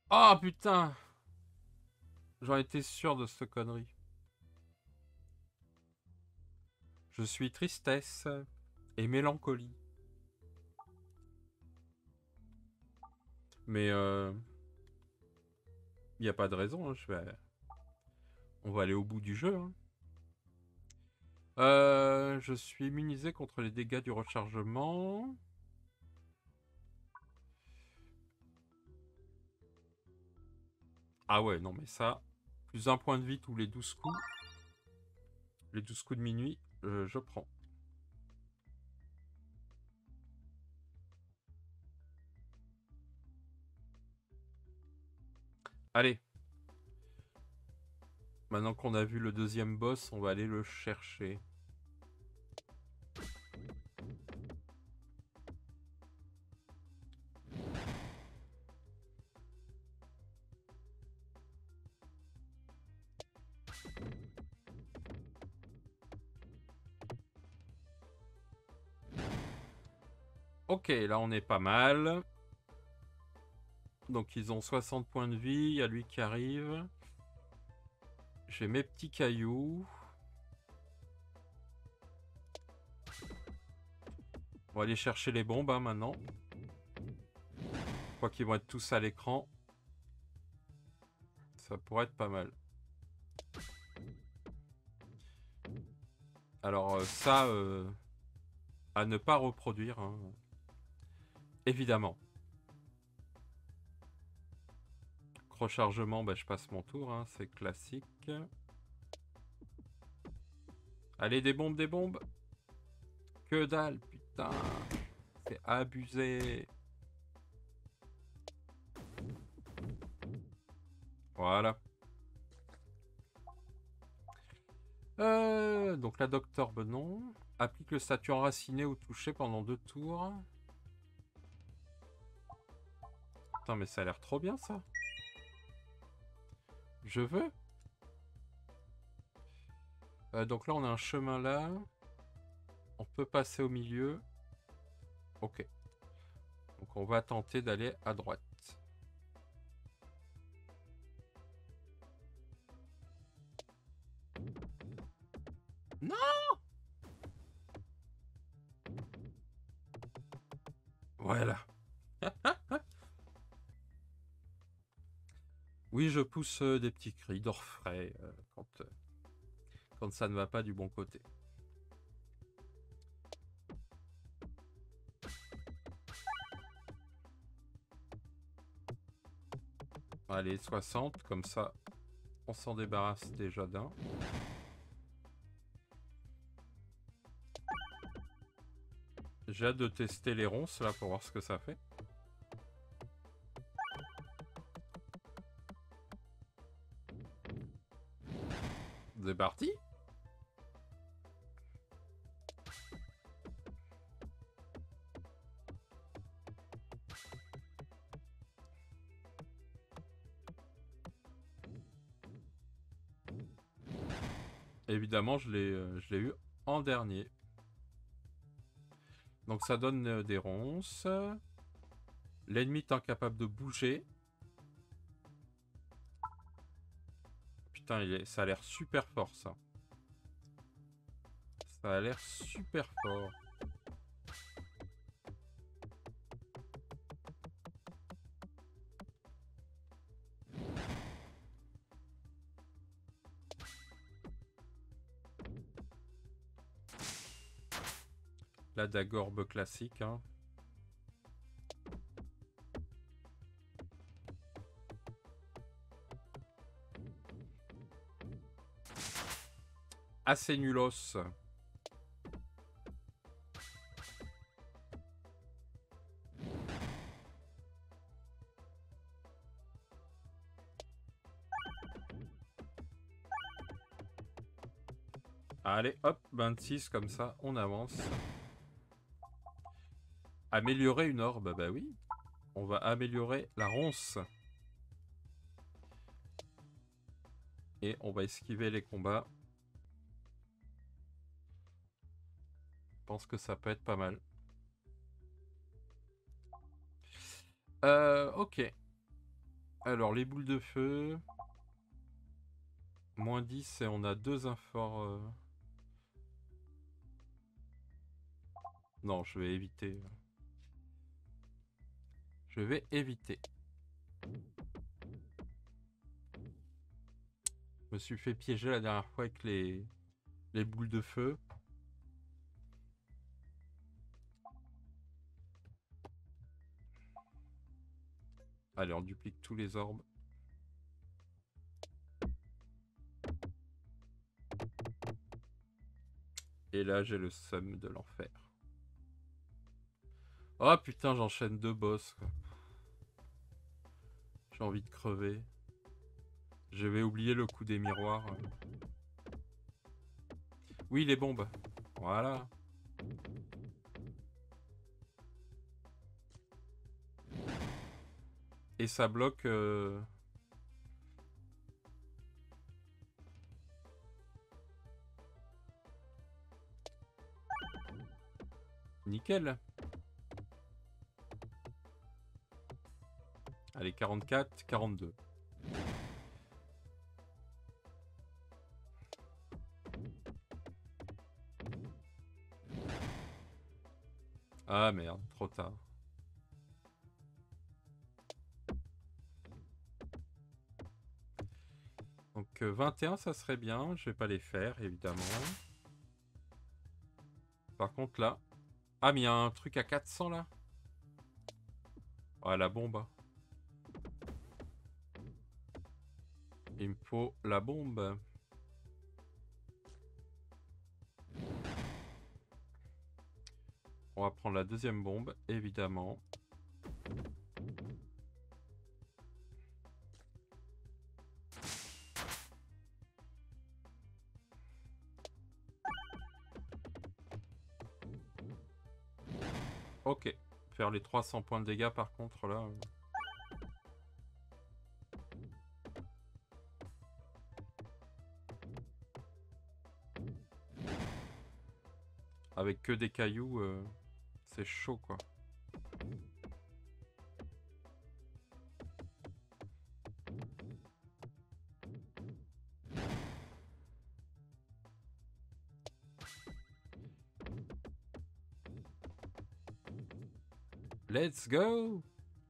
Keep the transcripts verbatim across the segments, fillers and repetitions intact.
Ah putain! J'en étais sûr de cette connerie. Je suis tristesse et mélancolie. Mais euh... il n'y a pas de raison, hein, je vais... on va aller au bout du jeu. Hein. Euh, je suis immunisé contre les dégâts du rechargement. Ah ouais, non mais ça, plus un point de vie tous les douze coups. Les douze coups de minuit, euh, je prends. Allez. Maintenant qu'on a vu le deuxième boss, on va aller le chercher. Ok, là on est pas mal. Donc ils ont soixante points de vie, il y a lui qui arrive. J'ai mes petits cailloux. On va aller chercher les bombes hein, maintenant. Je crois qu'ils vont être tous à l'écran. Ça pourrait être pas mal. Alors euh, ça, euh, à ne pas reproduire. Hein. Évidemment. Rechargement, bah, je passe mon tour, hein, c'est classique. Allez, des bombes, des bombes. Que dalle, putain. C'est abusé. Voilà. Euh, donc la Docteur Benon applique le statut enraciné ou touché pendant deux tours. Putain, mais ça a l'air trop bien ça. Je veux. Euh, donc là, on a un chemin là. On peut passer au milieu. Ok. Donc on va tenter d'aller à droite. Non! Voilà. Oui, je pousse euh, des petits cris d'orfraie euh, quand, euh, quand ça ne va pas du bon côté. Allez, soixante, comme ça, on s'en débarrasse déjà d'un. J'ai hâte de tester les ronces là pour voir ce que ça fait. C'est parti. Évidemment, je l'ai euh, je l'ai eu en dernier. Donc ça donne euh, des ronces. L'ennemi est incapable de bouger. Putain, il est... ça a l'air super fort ça. Ça a l'air super fort. La Dagorbe classique. Hein. Assez nulos. Allez, hop, vingt-six, comme ça, on avance. Améliorer une orbe, bah oui. On va améliorer la ronce. Et on va esquiver les combats. Je pense que ça peut être pas mal. Euh, ok. Alors, les boules de feu. Moins dix et on a deux infor... Euh... Non, je vais éviter. Je vais éviter. Je me suis fait piéger la dernière fois avec les, les boules de feu. Allez, on duplique tous les orbes. Et là, j'ai le seum de l'enfer. Oh putain, j'enchaîne deux boss. J'ai envie de crever. Je vais oublier le coup des miroirs. Oui, les bombes. Voilà. Et ça bloque... Euh... Nickel. Allez, quarante-quatre, quarante-deux. Ah merde, trop tard. Donc euh, vingt et un, ça serait bien. Je vais pas les faire, évidemment. Par contre, là... Ah, mais il y a un truc à quatre cents, là. Ah, la bombe. Il me faut la bombe. On va prendre la deuxième bombe, évidemment. Ok. Faire les trois cents points de dégâts, par contre, là... Avec que des cailloux, euh, c'est chaud, quoi. Let's go!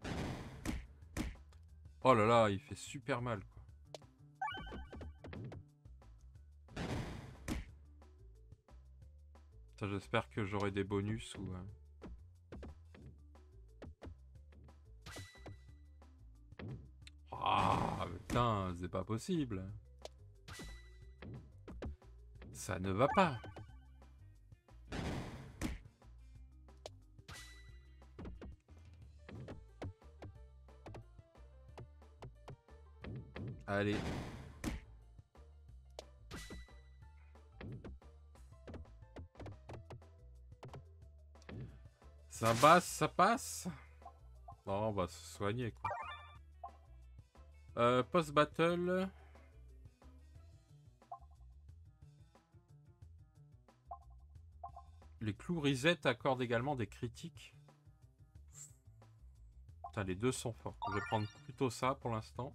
Oh là là, il fait super mal, quoi. J'espère que j'aurai des bonus ou... Euh... Ah, putain, c'est pas possible. Ça ne va pas. Allez. Ça passe, ça passe. Non, on va se soigner, quoi. Euh, post-battle. Les clous reset accordent également des critiques. Putain, les deux sont forts. Je vais prendre plutôt ça pour l'instant.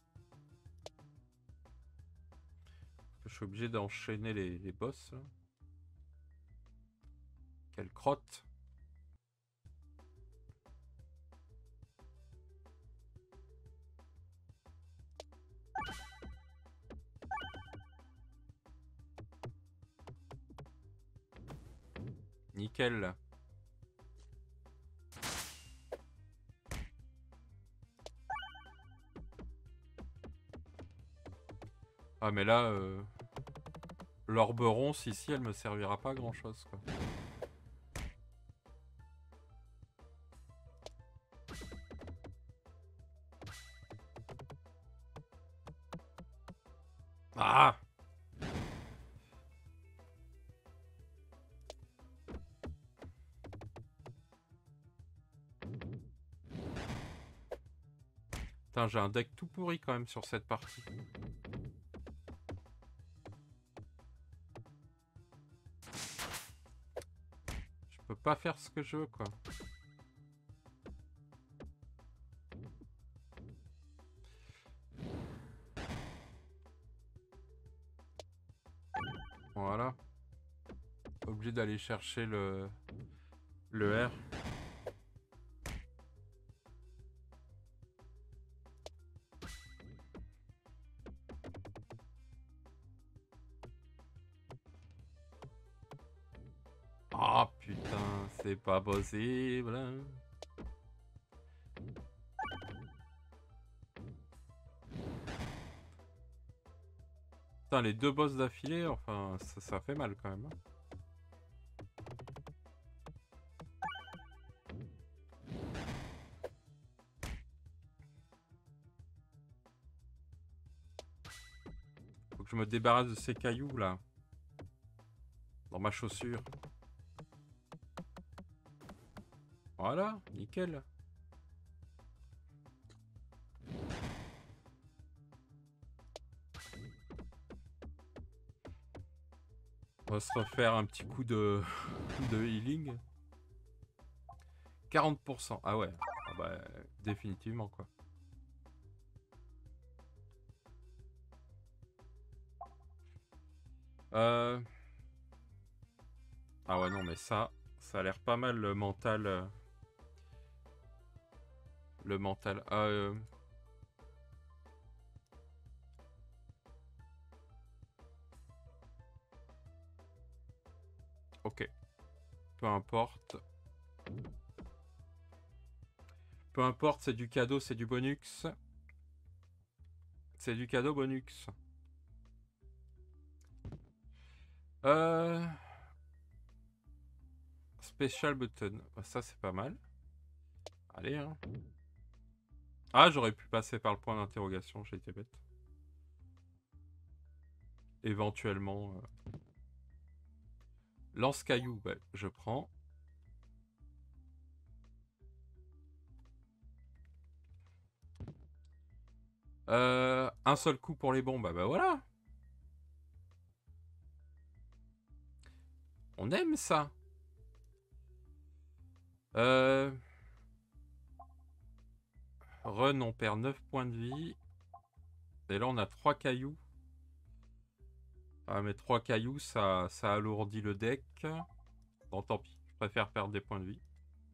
Je suis obligé d'enchaîner les, les boss. Là. Quelle crotte. Nickel. Ah mais là, euh, l'orbe ronce ici, elle me servira pas à grand chose, quoi. Ah! Putain, j'ai un deck tout pourri quand même sur cette partie. Je peux pas faire ce que je veux, quoi. Voilà. Obligé d'aller chercher le... le R. Ah putain, c'est pas possible. Putain, les deux boss d'affilée, enfin, ça, ça fait mal quand même. Hein. Faut que je me débarrasse de ces cailloux là. Dans ma chaussure. Voilà, nickel. On va se refaire un petit coup de, de healing. quarante pour cent. Ah ouais, ah bah, définitivement quoi. Euh... Ah ouais non mais ça, ça a l'air pas mal le mental. Euh... Le mental. Ah, euh... Ok. Peu importe. Peu importe, c'est du cadeau, c'est du bonus. C'est du cadeau bonus. Euh... Special button. Ça, c'est pas mal. Allez, hein. Ah, j'aurais pu passer par le point d'interrogation, j'ai été bête. Éventuellement. Euh... Lance-caillou, ouais, je prends. Euh, un seul coup pour les bombes, bah, bah voilà. On aime ça. Euh... Run, on perd neuf points de vie. Et là, on a trois cailloux. Ah, mais trois cailloux, ça, ça alourdit le deck. Bon, tant pis. Je préfère perdre des points de vie.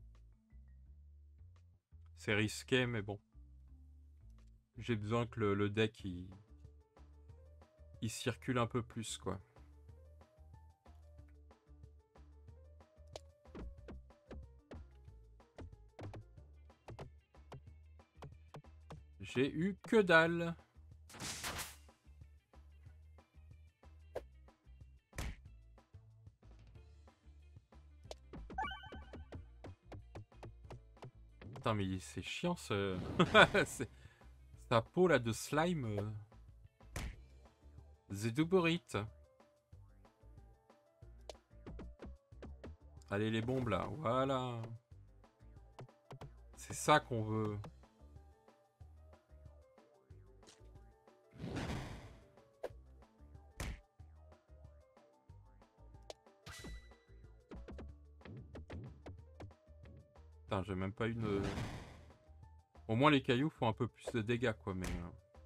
C'est risqué, mais bon. J'ai besoin que le, le deck, il... il circule un peu plus, quoi. J'ai eu que dalle. Putain, mais c'est chiant, ce... sa peau, là, de slime. Euh... Zéduborite. Allez, les bombes, là. Voilà. C'est ça qu'on veut. Putain, j'ai même pas une... Au moins, les cailloux font un peu plus de dégâts, quoi, mais...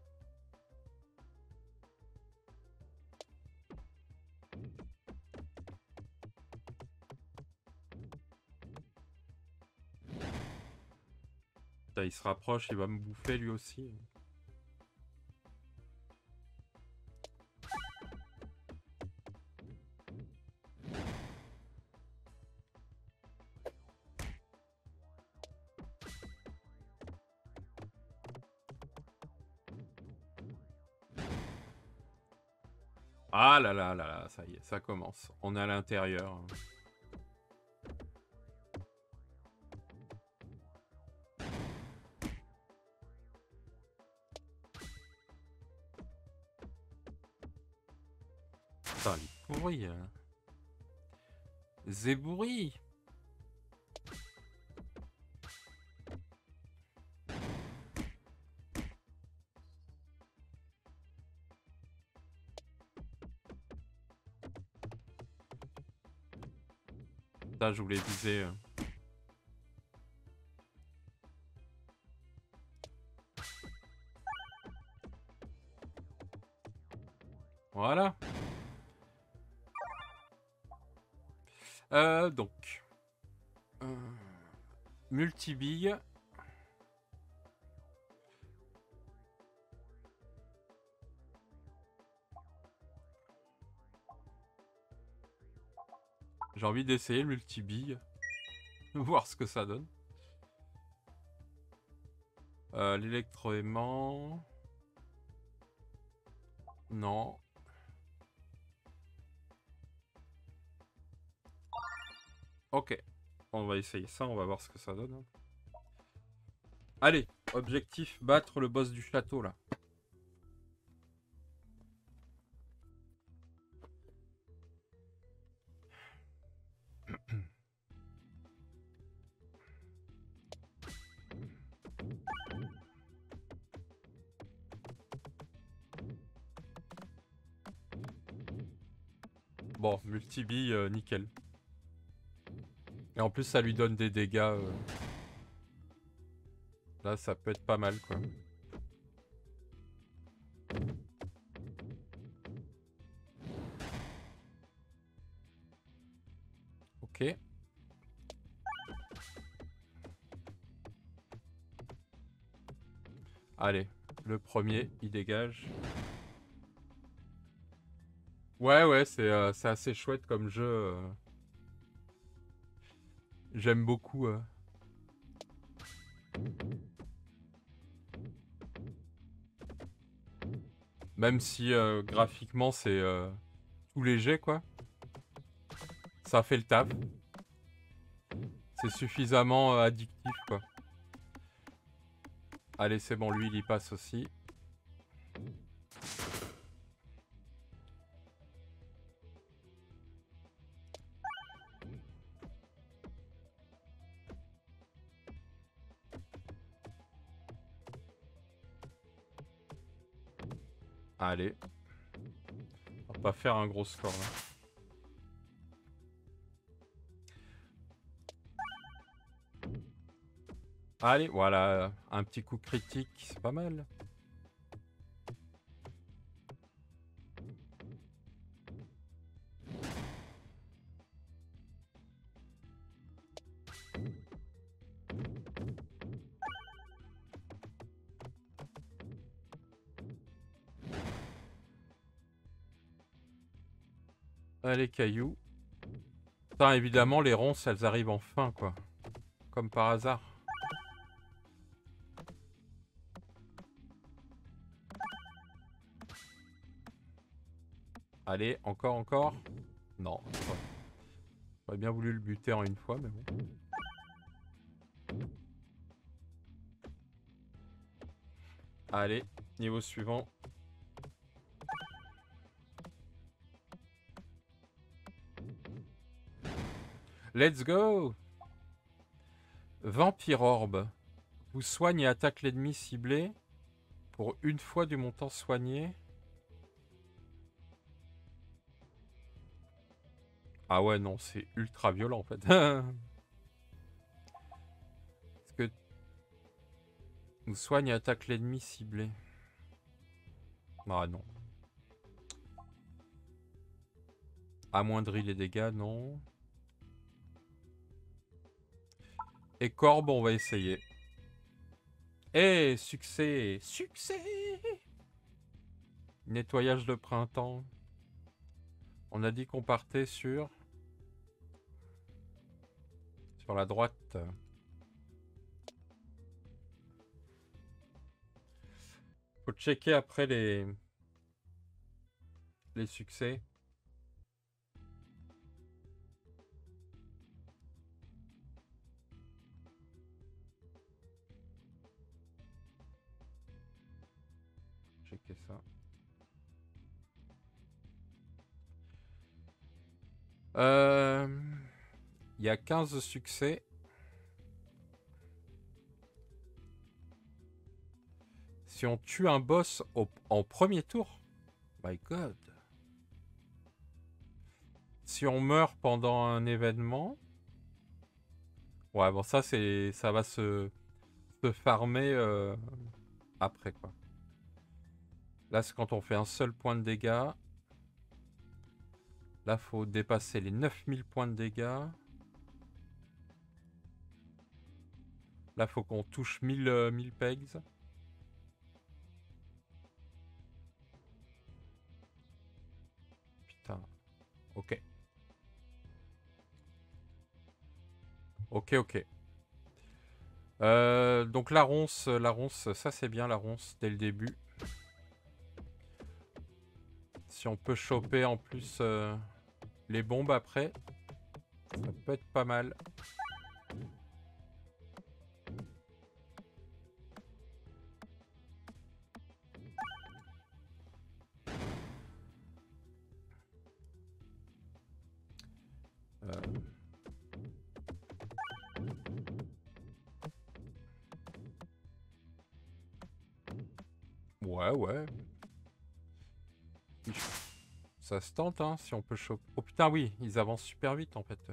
Putain, il se rapproche, il va me bouffer, lui aussi. Ah là là là là, ça y est, ça commence. On est à l'intérieur. Putain, il est pourri. Hein. Zébouri. Putain, je voulais viser... Euh... Voilà. Euh, donc. Euh, multibille. J'ai envie d'essayer le multibille. Voir ce que ça donne. Euh, L'électroaimant. Non. Ok. On va essayer ça, on va voir ce que ça donne. Allez, objectif, battre le boss du château, là. Bon, multibille, euh, nickel. Et en plus, ça lui donne des dégâts. Euh... Là, ça peut être pas mal, quoi. Ok. Allez, le premier, il dégage. Ouais, ouais, c'est euh, c'est assez chouette comme jeu. Euh... J'aime beaucoup. Euh... Même si euh, graphiquement, c'est euh, tout léger, quoi. Ça fait le taf. C'est suffisamment euh, addictif, quoi. Allez, c'est bon, lui, il y passe aussi. Allez. On va pas faire un gros score, là. Allez, voilà. Un petit coup critique, c'est pas mal. Allez, cailloux. Putain, évidemment, les ronces, elles arrivent en fin, quoi. Comme par hasard. Allez, encore, encore. Non. J'aurais bien voulu le buter en une fois, mais bon. Allez, niveau suivant. Let's go! Vampire Orbe. Vous soigne et attaque l'ennemi ciblé pour une fois du montant soigné. Ah ouais, non, c'est ultra violent en fait. Parce que vous soigne et attaque l'ennemi ciblé. Ah non. Amoindrit les dégâts, non. Et Corbe, on va essayer. Eh, succès! Succès! Nettoyage de printemps. On a dit qu'on partait sur... Sur la droite. Faut checker après les... Les succès. Checker ça. Euh... Il y a quinze succès. Si on tue un boss au... en premier tour. My God. Si on meurt pendant un événement. Ouais, bon, ça, c'est, ça va se, se farmer euh, après, quoi. Là, c'est quand on fait un seul point de dégâts. Là, faut dépasser les neuf mille points de dégâts. Là, faut qu'on touche mille, euh, mille pegs. Putain. Ok. Ok, ok. Euh, donc la ronce, la ronce, ça c'est bien la ronce dès le début. Si on peut choper en plus euh, les bombes après, ça peut être pas mal. Euh... Ouais, ouais. Ça se tente, hein, si on peut choper. Oh putain, oui, ils avancent super vite en fait.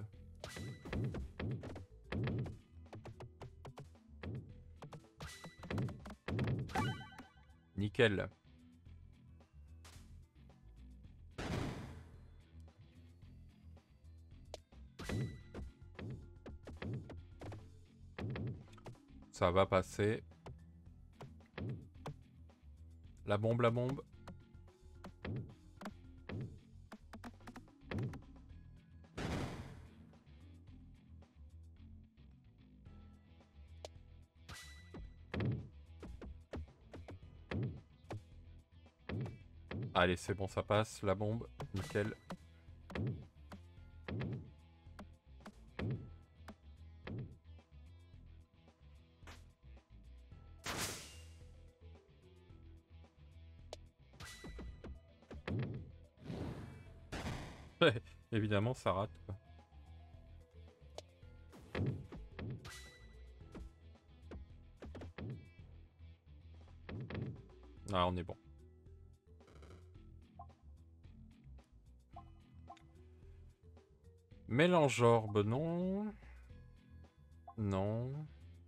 Nickel. Ça va passer. La bombe, la bombe. Allez, c'est bon, ça passe. La bombe, nickel. Évidemment, ça rate, quoi. Ah, on est bon. Mélange orbe, non. Non.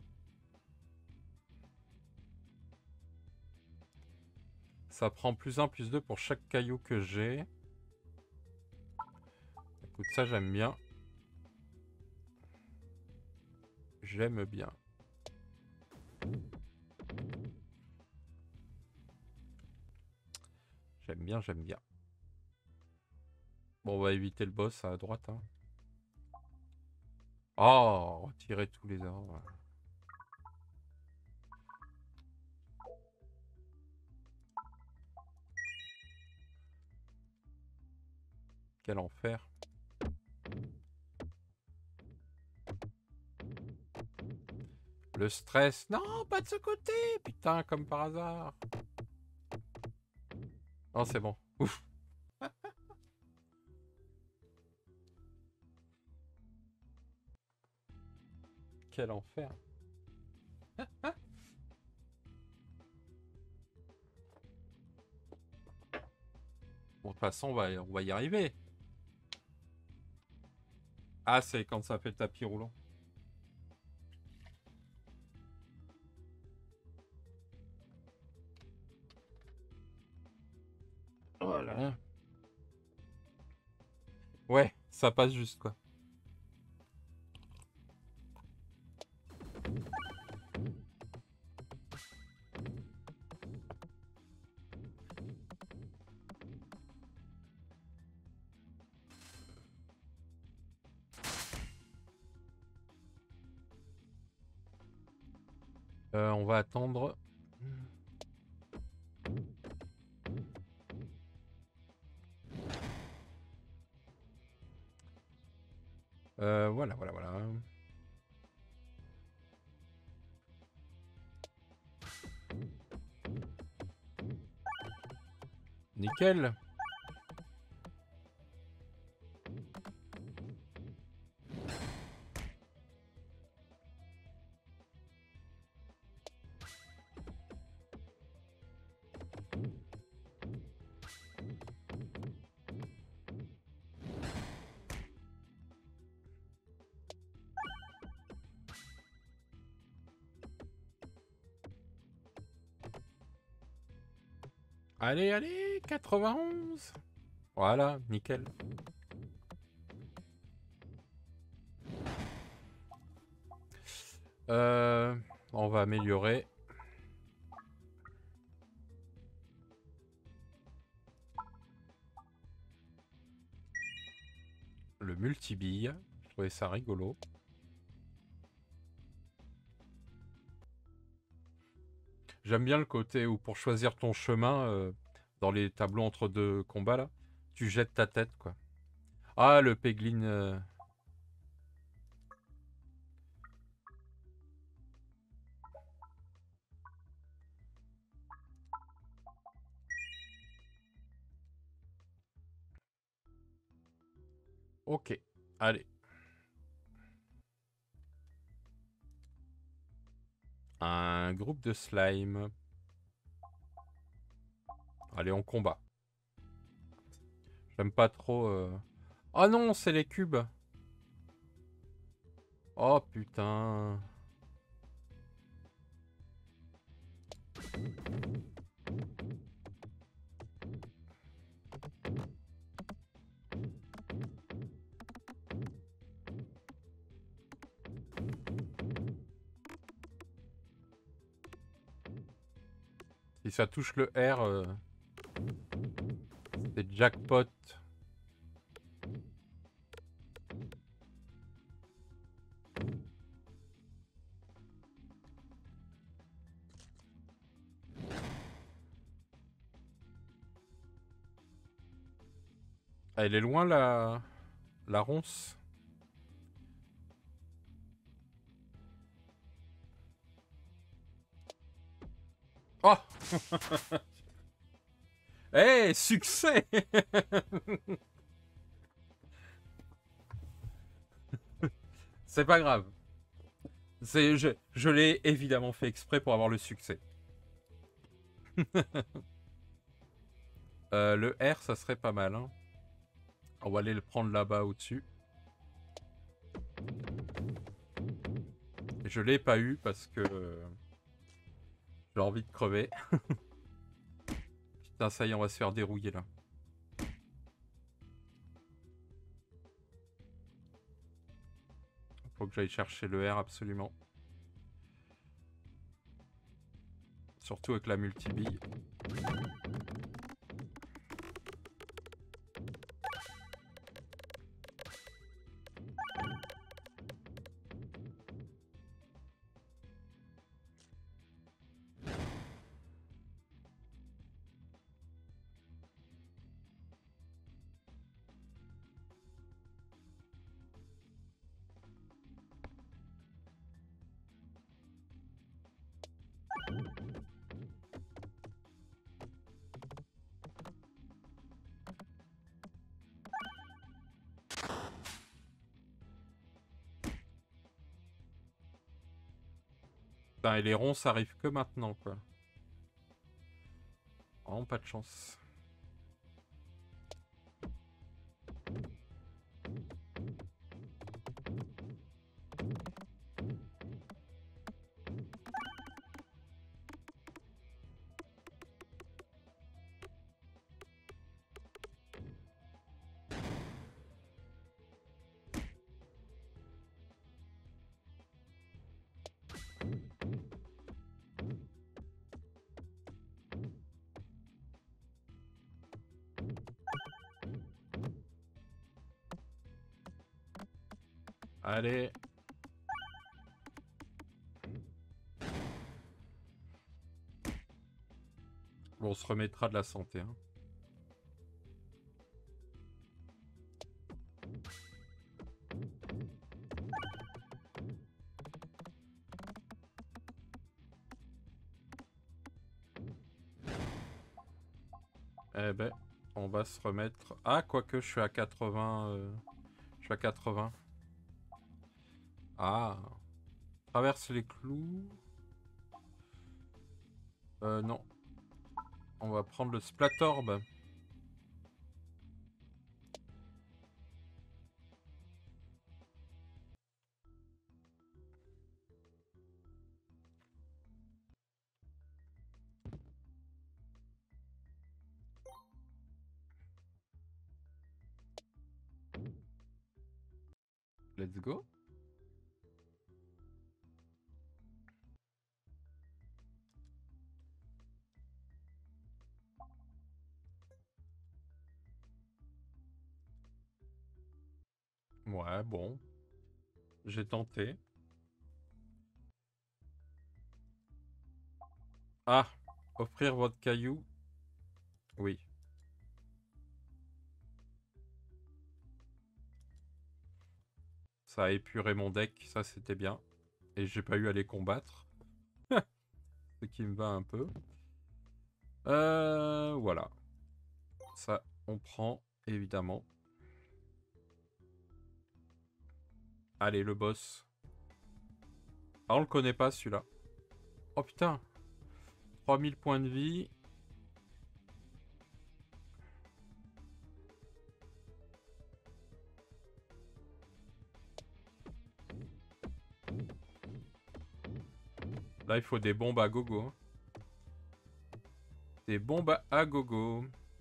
Ça prend plus un, plus deux pour chaque caillou que j'ai. Écoute, ça j'aime bien. J'aime bien. J'aime bien, j'aime bien. Bon, on va éviter le boss à droite. Hein. Oh, retirer tous les ordres. Quel enfer. Le stress. Non, pas de ce côté. Putain, comme par hasard. Oh, c'est bon. Ouf. Quel enfer. Bon, de toute façon, on va, on va y arriver. Ah, c'est quand ça fait le tapis roulant. Voilà. Ouais, ça passe juste, quoi. Euh, on va attendre. Euh, voilà, voilà, voilà. Nickel. Allez, allez, quatre-vingt-onze. Voilà, nickel. Euh, on va améliorer. Le multibille. Je trouvais ça rigolo. J'aime bien le côté où pour choisir ton chemin, euh, dans les tableaux entre deux combats là, tu jettes ta tête quoi. Ah le Peglin. euh, Ok, allez. Un groupe de slime. Allez, on combat. J'aime pas trop... euh, Oh non, c'est les cubes. Oh putain. Si ça touche le R, euh, c'est jackpot. Ah, elle est loin la... la ronce. Oh. Eh, succès. C'est pas grave. C'est, je je l'ai évidemment fait exprès pour avoir le succès. Euh, le R, ça serait pas mal. Hein. On va aller le prendre là-bas au-dessus. Je l'ai pas eu parce que euh, j'ai envie de crever. Putain, ça y est, on va se faire dérouiller là. Faut que j'aille chercher le R absolument. Surtout avec la multibille. Putain, et les ronds, ça arrive que maintenant, quoi. Vraiment pas de chance. Allez. Bon, on se remettra de la santé. Hein. Eh ben, on va se remettre... Ah, quoique je suis à quatre-vingts... euh, Je suis à quatre-vingts. Ah. Traverse les clous. Euh, non. On va prendre le Splatorb. Let's go. Ouais, bon. J'ai tenté. Ah, offrir votre caillou. Oui. Ça a épuré mon deck, ça c'était bien. Et j'ai pas eu à les combattre. Ce qui me va un peu. Euh, voilà. Ça, on prend, évidemment. Allez, le boss. Ah, on le connaît pas, celui-là. Oh, putain. trois mille points de vie. Là, il faut des bombes à gogo. Hein. Des bombes à gogo.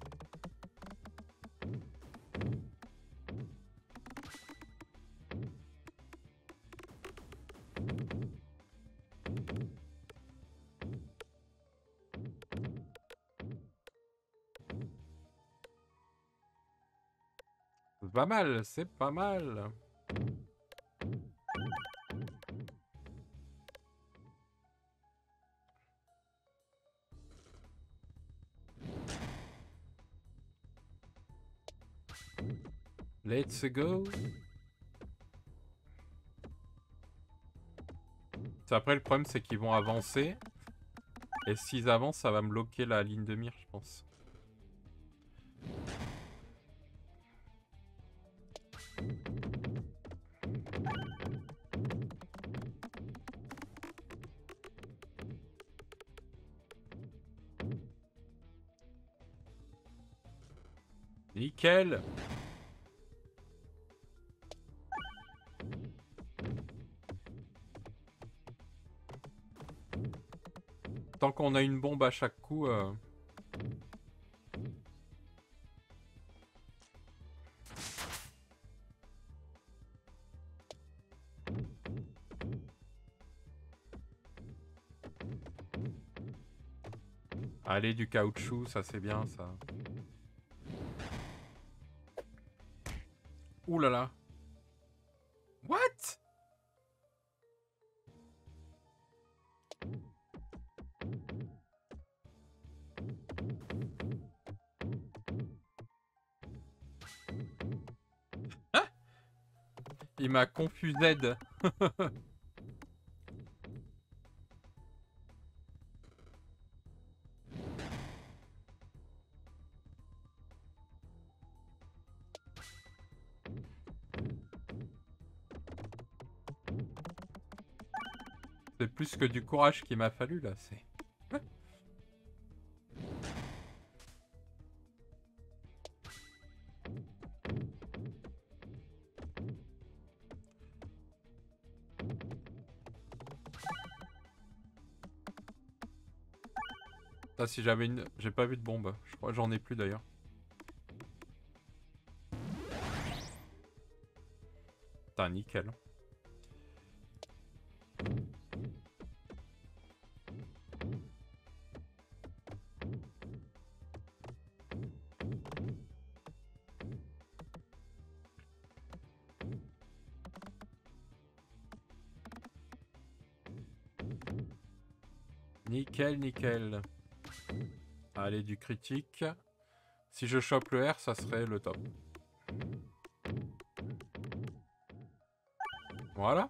C'est pas mal, c'est pas mal. Let's go. Après, le problème, c'est qu'ils vont avancer. Et s'ils avancent, ça va me bloquer la ligne de mire, je pense. Nickel. Tant qu'on a une bombe à chaque coup... Euh... Allez, du caoutchouc, ça c'est bien, ça. Ouh là là. What? Hein? Il m'a confusé. C'est plus que du courage qu'il m'a fallu, là. C'est... Ah, si j'avais une... J'ai pas vu de bombe. Je crois que j'en ai plus, d'ailleurs. Putain, nickel. Nickel, nickel. Allez, du critique. Si je chope le R, ça serait le top. Voilà.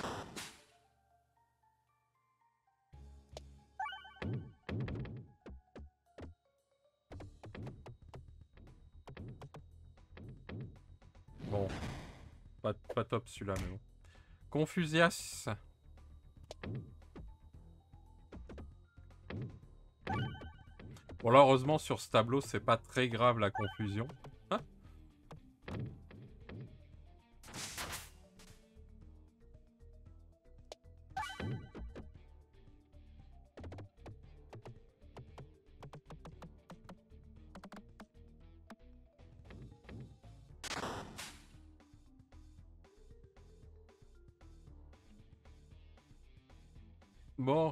Bon. Pas, pas top celui-là, mais bon. Confusias. Bon là, heureusement, sur ce tableau, c'est pas très grave la confusion. Hein? Bon.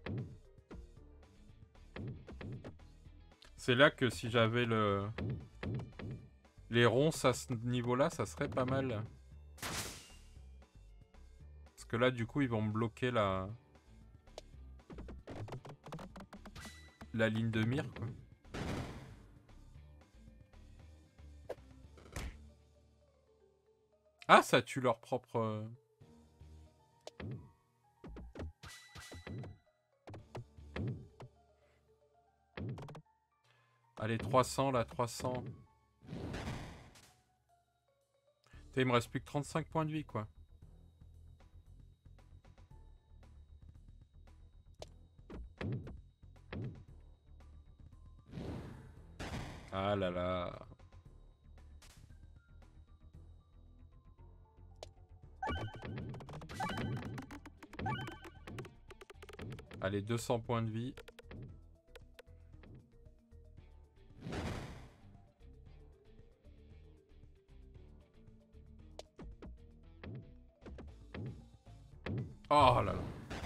C'est là que si j'avais le... Les ronces à ce niveau-là, ça serait pas mal. Parce que là, du coup, ils vont me bloquer la... la ligne de mire, quoi. Ah, ça tue leur propre... euh, Allez, trois cents, là, trois cents. Putain, il me reste plus que trente-cinq points de vie, quoi. Ah là là. Allez, deux cents points de vie. Oh là là.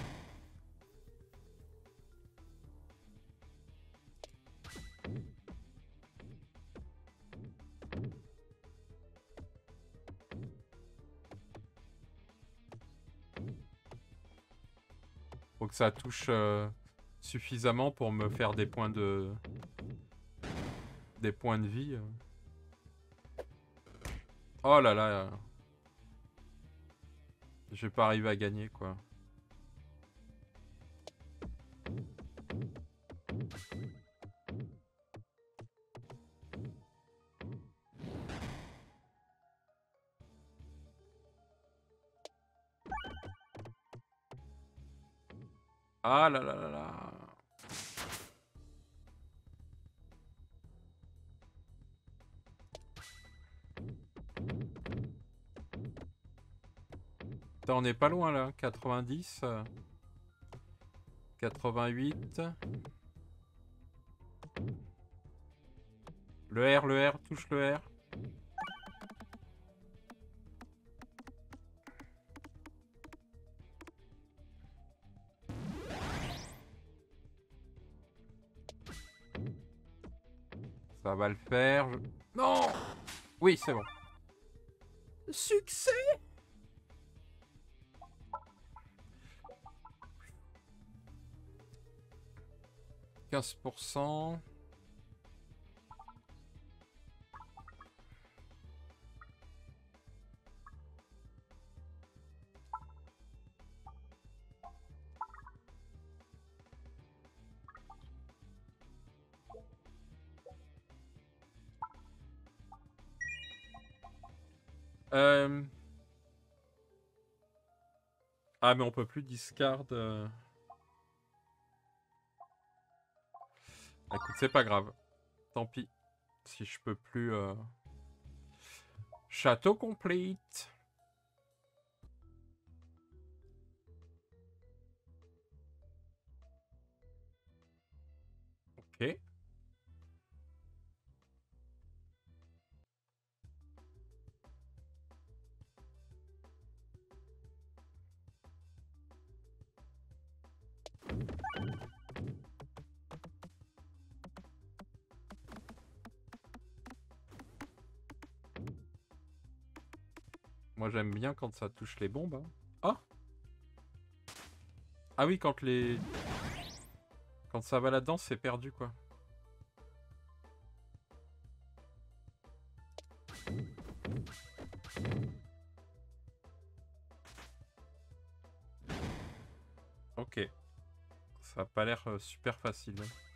Faut que ça touche euh, suffisamment pour me faire des points de... des points de vie. Oh là là. Je vais pas arriver à gagner, quoi. Ah là là là là. Putain, on n'est pas loin là. quatre-vingt-dix. euh, quatre-vingt-huit. Le R, le R, touche le R. Ça va le faire. je- Non! Oui, c'est bon. Succès! quinze pour cent. Euh... Ah, mais on peut plus discard. euh. Écoute, c'est pas grave. Tant pis. Si je peux plus... euh, Château complete. Ok. Moi, j'aime bien quand ça touche les bombes. Hein. Ah! Ah oui, quand les... Quand ça va là-dedans, c'est perdu, quoi. Ok. Ça a pas l'air euh, super facile.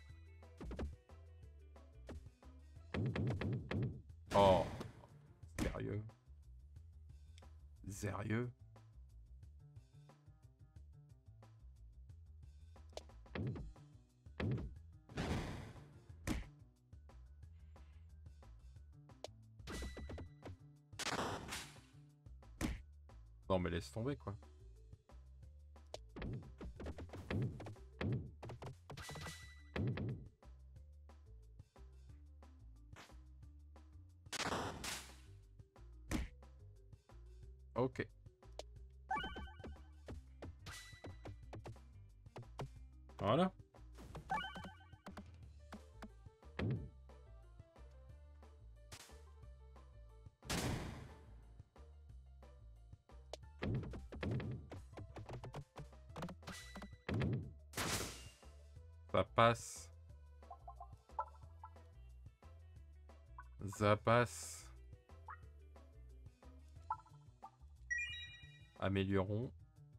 Oh. Sérieux. Sérieux. Non, mais laisse tomber, quoi. Ok. Voilà. Ça passe. Ça passe. Améliorons.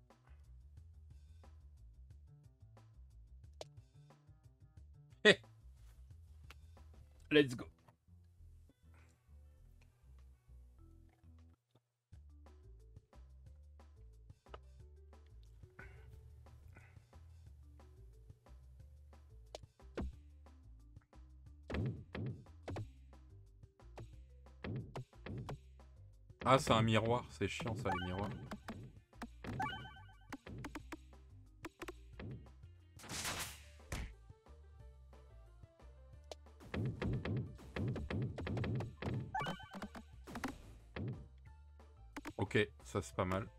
Hey, let's go. Ah, c'est un miroir, c'est chiant ça, les miroirs. Ok, ça c'est pas mal.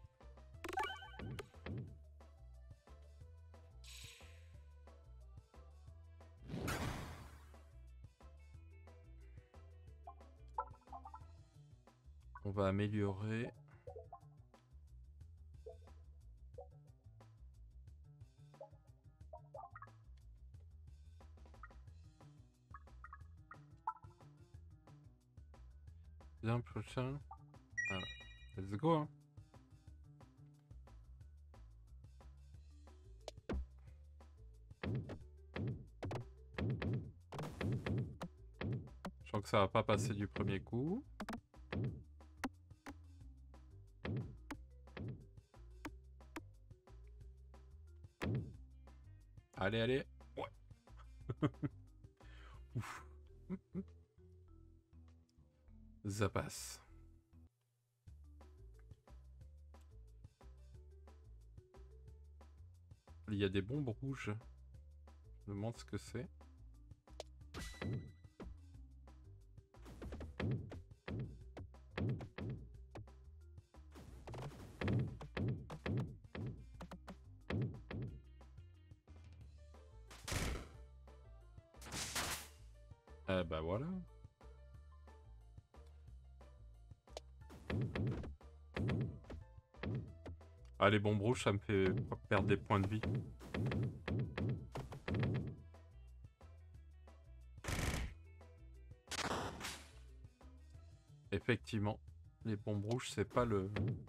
On va améliorer. Bien prochain. Ah, let's go. Hein. Je sens que ça va pas passer du premier coup. Allez, allez. Ouais. Ouf. Ça passe. Il y a des bombes rouges. Je me demande ce que c'est. Eh bah voilà. Ah, les bombes rouges, ça me fait perdre des points de vie. Effectivement, les bombes rouges, c'est pas le...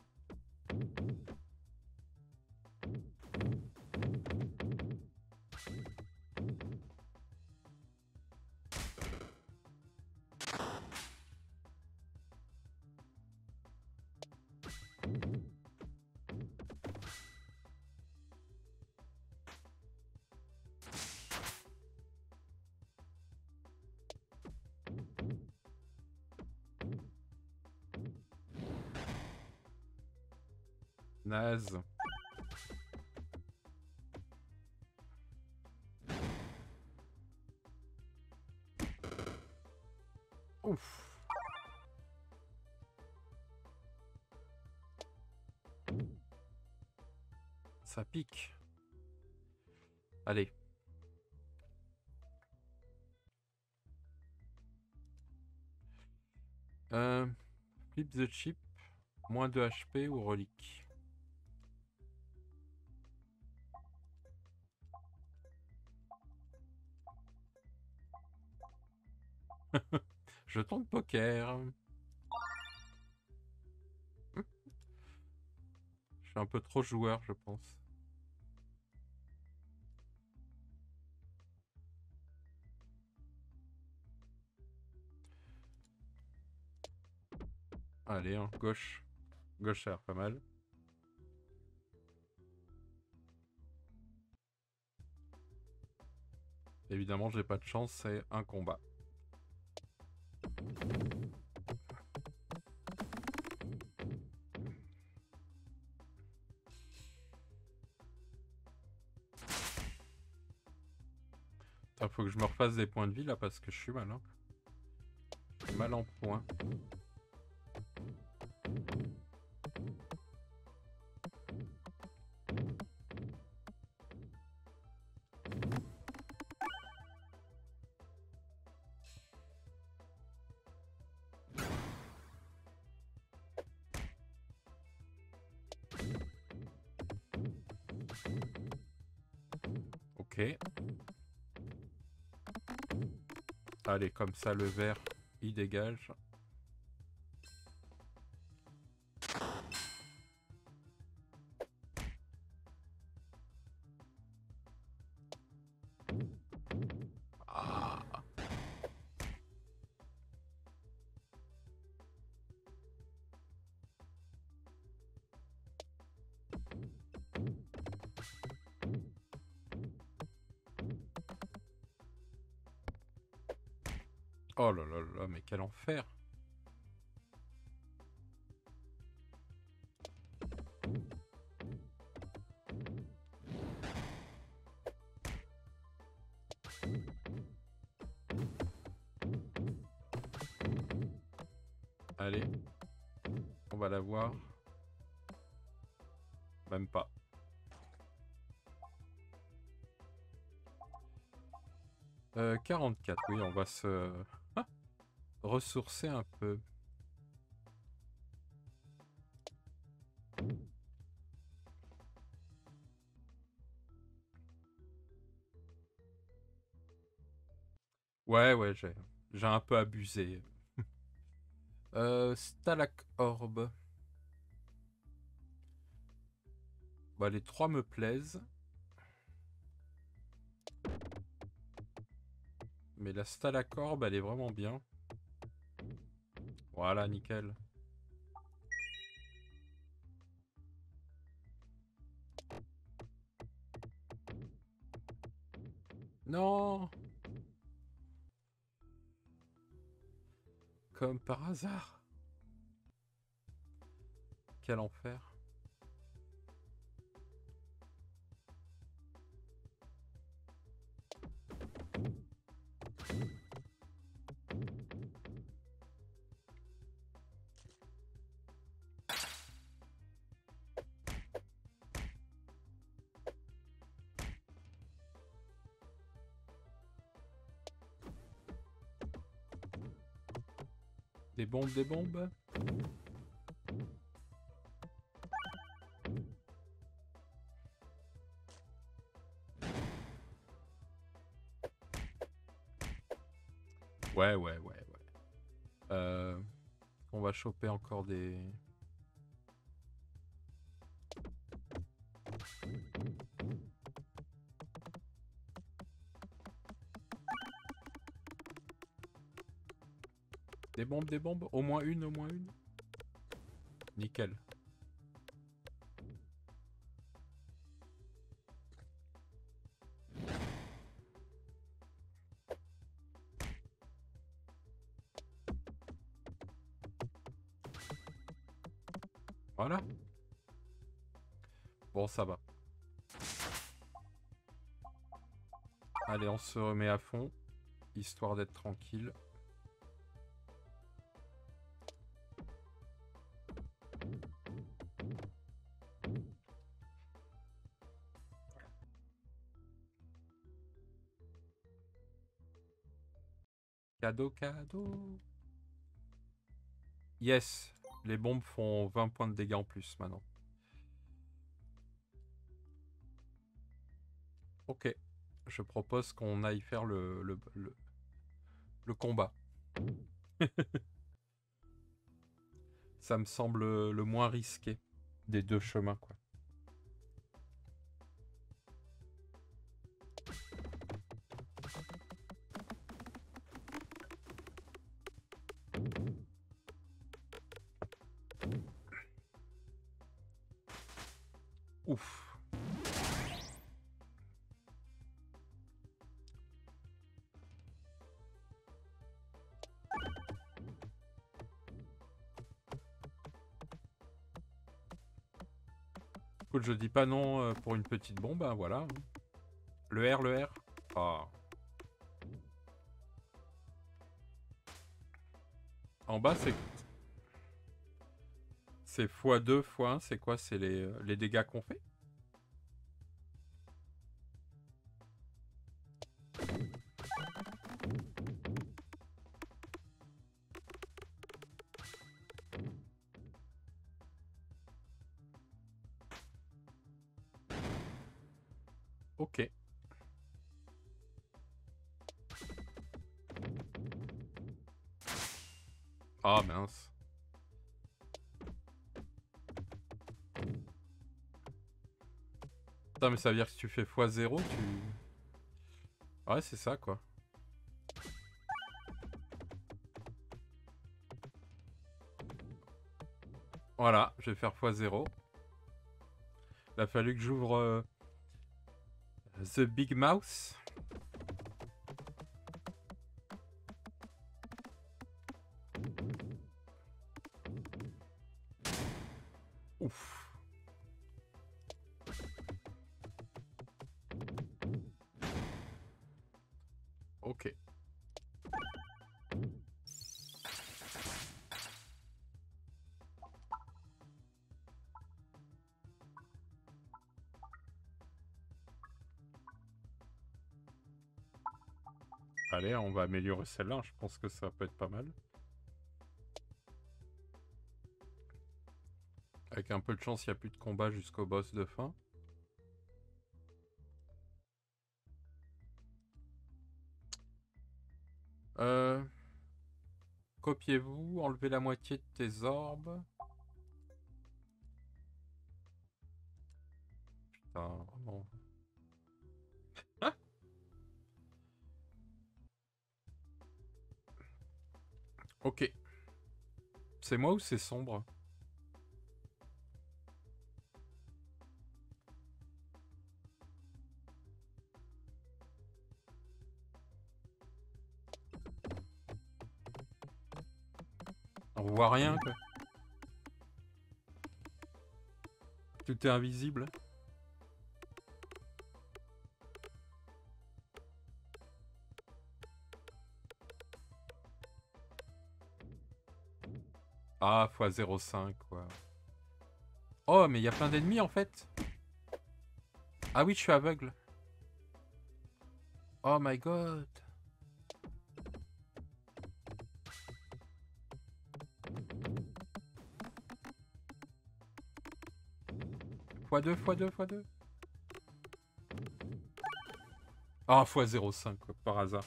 Naze. Ouf. Ça pique. Allez. Euh, flip the chip. Moins de H P ou relique. Jeton de poker. Je suis un peu trop joueur, je pense. Allez, hein, gauche. Gauche, ça a l'air pas mal. Évidemment, j'ai pas de chance, c'est un combat. Il faut que je me refasse des points de vie là parce que je suis mal. Hein. Je suis mal en points. Ok. Allez, comme ça, le vert, il dégage. Ah. Oh là là là, mais quel enfer! Allez, on va la voir. Même pas. Euh, quarante-quatre, oui, on va se ah, ressourcer un peu. Ouais, ouais, j'ai j'ai un peu abusé. euh, Stalak Orb. Bah, les trois me plaisent. Mais la Stalak Orb, elle est vraiment bien. Voilà, nickel. Non! Comme par hasard. Quel enfer. Des bombes, des bombes. Ouais, ouais, ouais, ouais. Euh, on va choper encore des... Des bombes, des bombes. Au moins une, au moins une. Nickel. Voilà. Bon, ça va. Allez, on se remet à fond, histoire d'être tranquille. Cadeau, cadeau. Yes, les bombes font vingt points de dégâts en plus maintenant. Ok, je propose qu'on aille faire le, le, le, le combat. Ça me semble le moins risqué des deux chemins, quoi. Ouf. Écoute, je dis pas non euh, pour une petite bombe, hein, voilà. Le R, le R. Ah. En bas, c'est... C'est fois deux, fois un, c'est quoi? C'est les, euh, les dégâts qu'on fait? Ok. Ah mince. Putain, mais ça veut dire que si tu fais fois zéro, tu... Ouais, c'est ça, quoi. Voilà, je vais faire fois zéro. Il a fallu que j'ouvre... Euh, The Big Mouse. Ouf. Ok. Allez, on va améliorer celle-là. Je pense que ça peut être pas mal. Avec un peu de chance, il n'y a plus de combat jusqu'au boss de fin. Euh... Copiez-vous, enlevez la moitié de tes orbes. Putain, vraiment. Ah, ok. C'est moi ou c'est sombre? On voit rien, quoi. Tout est invisible. Ah, fois zéro virgule cinq, quoi. Oh, mais il y a plein d'ennemis, en fait. Ah oui, je suis aveugle. Oh my god. fois deux, fois deux, fois deux. Ah, fois zéro virgule cinq, quoi, par hasard.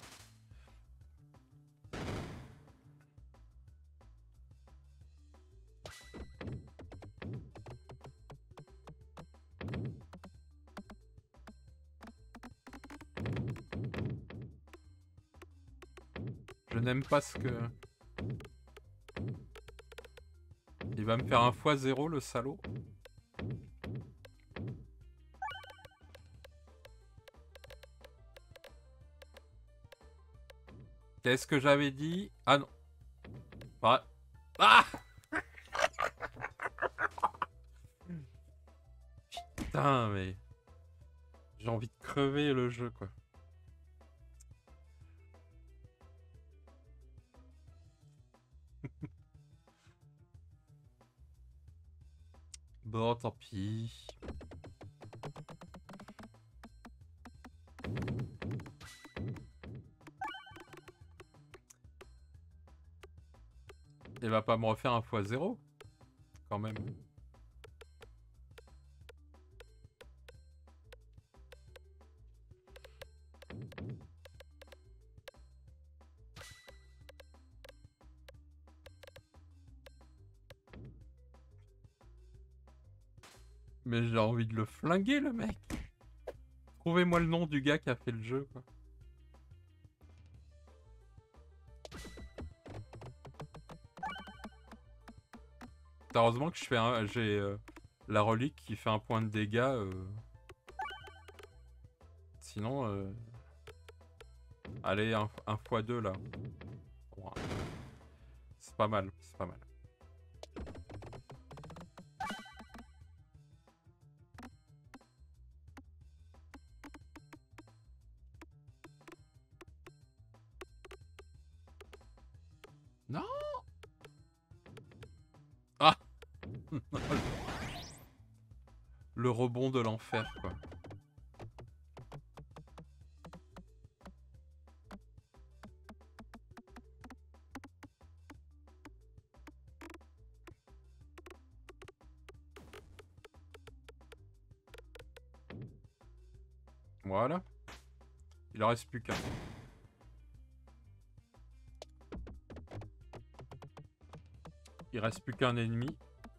Je n'aime pas ce que... Il va me faire un fois zéro, le salaud. Qu'est-ce que j'avais dit? Ah non. Ouais. Ah Putain, mais... J'ai envie de crever le jeu, quoi. Bon, tant pis. Il va pas me refaire un fois zéro, quand même. Mais j'ai envie de le flinguer, le mec. Trouvez-moi le nom du gars qui a fait le jeu, quoi. Heureusement que je fais un... J'ai euh, la relique qui fait un point de dégâts. Euh... Sinon... Euh... Allez, un, un fois deux, là. Bon, c'est pas mal, c'est pas mal. Non. Ah. Le rebond de l'enfer, quoi. Voilà. Il en reste plus qu'un. Il reste plus qu'un ennemi.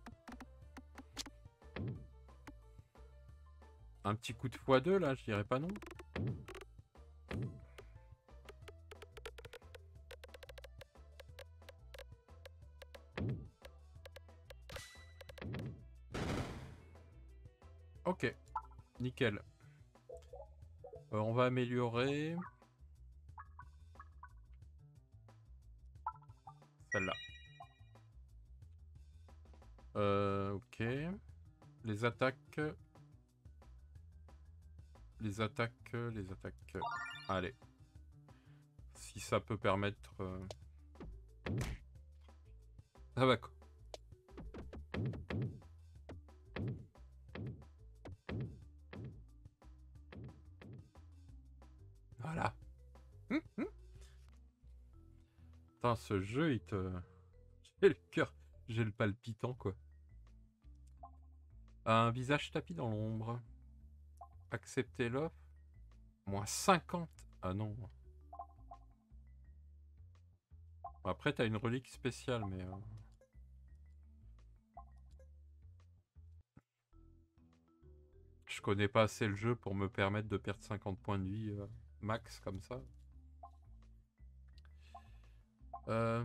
Un petit coup de fois deux là, je dirais pas non. Ok, nickel. Euh, on va améliorer celle-là. Euh, ok. Les attaques. Les attaques, les attaques. Allez. Si ça peut permettre... Euh... Ah bah quoi. Voilà. Hum, hum. Putain, ce jeu, il te... J'ai le cœur... J'ai le palpitant, quoi. Un visage tapis dans l'ombre. Accepter l'offre. Moins cinquante. Ah non. Après, t'as une relique spéciale, mais... Euh... Je connais pas assez le jeu pour me permettre de perdre cinquante points de vie euh, max, comme ça. Euh...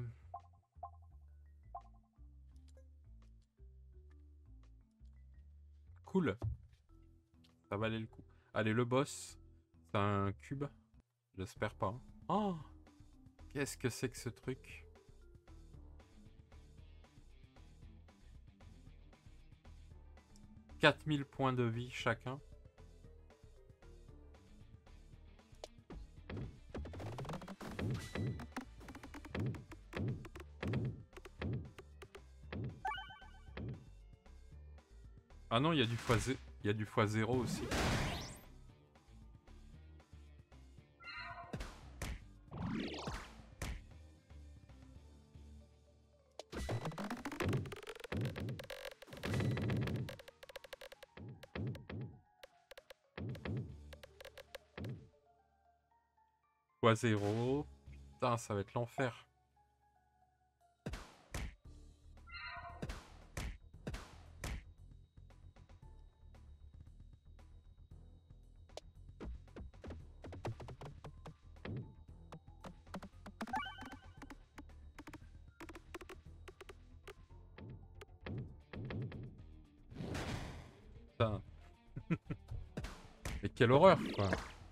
Cool. Ça valait le coup. Allez, le boss. C'est un cube. J'espère pas. Oh! Qu'est-ce que c'est que ce truc? quatre mille points de vie chacun. Ah non, il y a du fois zéro. Il y a du fois zéro aussi. Fois zéro. Putain, ça va être l'enfer. Putain. Mais quelle horreur, quoi.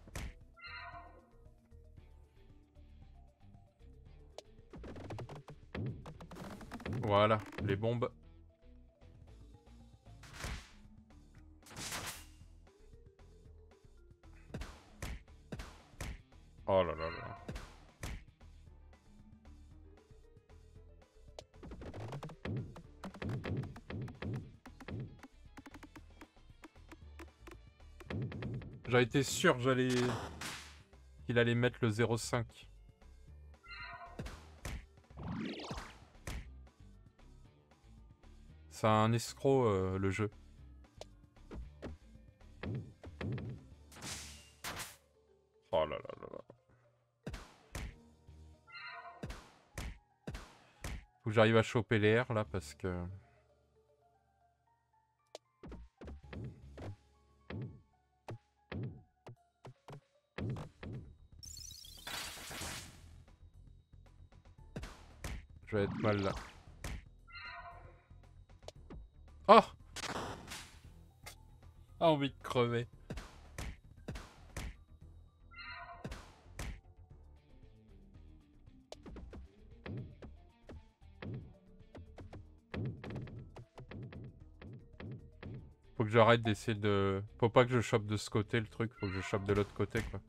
Voilà, les bombes. Oh là là là. J'avais été sûr j'allais qu'il allait mettre le zéro cinq. C'est un escroc, euh, le jeu. Oh là là là là. Faut que j'arrive à choper les airs là parce que... Je vais être mal là. Oh! Ah, envie de crever. Faut que j'arrête d'essayer de... Faut pas que je chope de ce côté le truc, faut que je chope de l'autre côté quoi.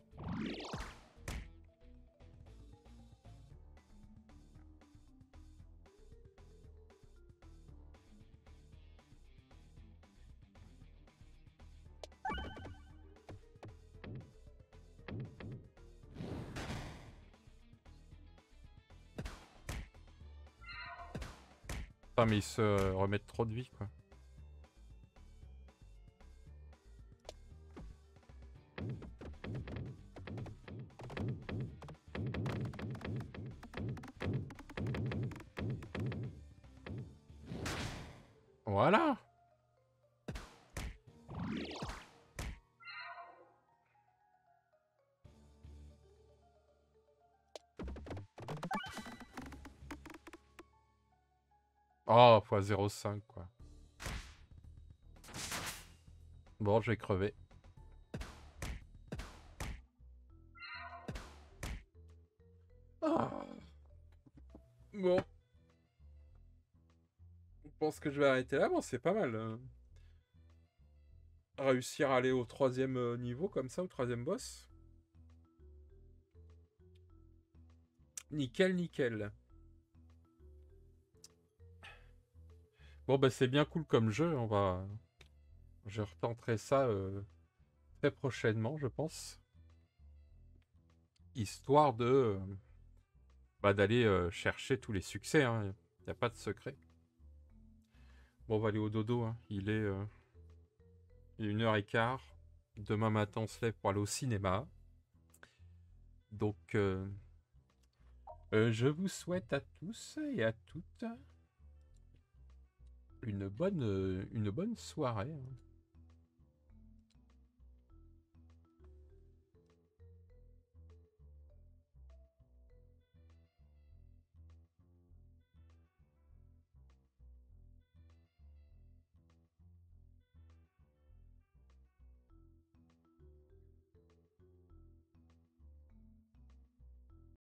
Putain mais ils se remettent trop de vie quoi. Voilà. Oh, fois zéro virgule cinq quoi. Bon, je vais crever. Ah. Bon. Je pense que je vais arrêter là. Bon, c'est pas mal. Hein. Réussir à aller au troisième euh, niveau comme ça, au troisième boss. Nickel, nickel. Bon, bah c'est bien cool comme jeu. On va... Je retenterai ça euh, très prochainement, je pense. Histoire de... Euh, bah, d'aller euh, chercher tous les succès. Il hein. n'y a pas de secret. Bon, on va aller au dodo. Hein. Il est... Euh... Il est une heure et quart. Demain matin, on se lève pour aller au cinéma. Donc, euh, euh, je vous souhaite à tous et à toutes une bonne, euh, une bonne soirée.